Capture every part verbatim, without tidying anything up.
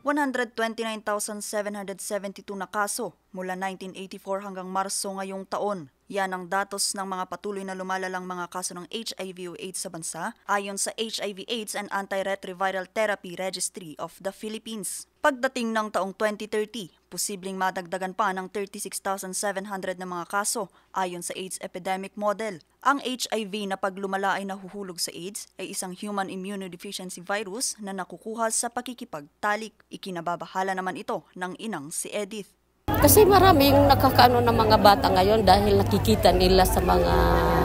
one hundred twenty-nine thousand seven hundred seventy-two na kaso mula nineteen eighty-four hanggang Marso ngayong taon. Yan ang datos ng mga patuloy na lumalalang mga kaso ng H I V o AIDS sa bansa ayon sa H I V AIDS and Antiretroviral Therapy Registry of the Philippines. Pagdating ng taong twenty thirty, posibleng madagdagan pa ng thirty-six thousand seven hundred na mga kaso ayon sa AIDS epidemic model. Ang H I V na pag lumala ay nahuhulog sa AIDS ay isang human immunodeficiency virus na nakukuha sa pakikipagtalik. Ikinababahala naman ito ng inang si Edith. Kasi maraming nakakaano ng mga bata ngayon dahil nakikita nila sa mga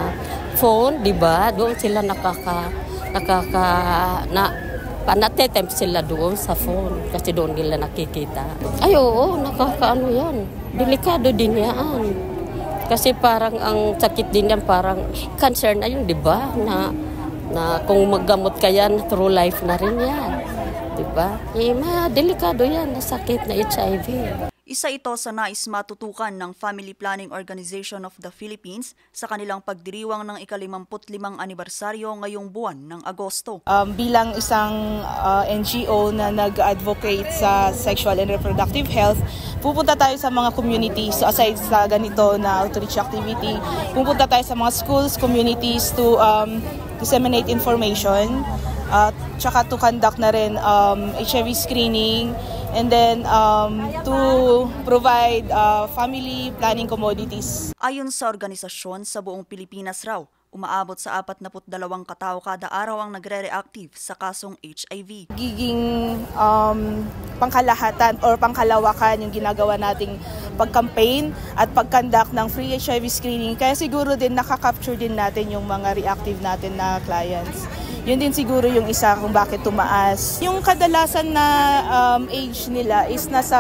phone, di ba? Doon sila nakaka, nakaka, na, panatetempt sila doon sa phone kasi doon nila nakikita. Ay oo, nakakaano yan. Delikado din yan. Kasi parang ang sakit din yan, parang cancer na yun, di ba? Na, na kung maggamot ka yan, true life na rin yan. Di ba? Eh, ma, delikado yan na sakit na H I V. Isa ito sa nais matutukan ng Family Planning Organization of the Philippines sa kanilang pagdiriwang ng ikalimamput limang anibersaryo ngayong buwan ng Agosto. Um, bilang isang uh, N G O na nag-advocate sa sexual and reproductive health, pupunta tayo sa mga communities. So aside sa ganito na outreach activity, pupunta tayo sa mga schools, communities to um, disseminate information, at uh, tsaka to conduct na rin um, H I V screening, and then um, to provide uh, family planning commodities. Ayon sa organisasyon, sa buong Pilipinas raw, umaabot sa apat na dalawang katao kada araw ang nagre-reactive sa kasong H I V. Giging um, pangkalahatan or pangkalawakan yung ginagawa nating pag-campaign at pag-conduct ng free H I V screening. Kaya siguro din nakaka-capture din natin yung mga reactive natin na clients. Yun din siguro yung isa kung bakit tumaas. Yung kadalasan na um, age nila is nasa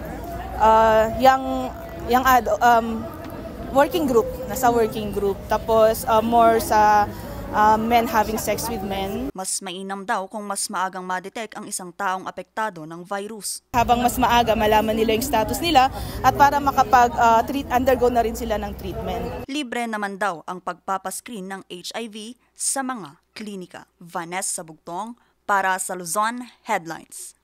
uh, young, young ad, um, working group, nasa working group. Tapos uh, more sa uh, men having sex with men. Mas mainam daw kung mas maagang ma-detect ang isang taong apektado ng virus. Habang mas maaga, malaman nila yung status nila at para makapag-treat, uh, undergo na rin sila ng treatment. Libre naman daw ang pagpapascreen ng H I V sa mga klinika. Vanessa Bugtong para sa Luzon Headlines.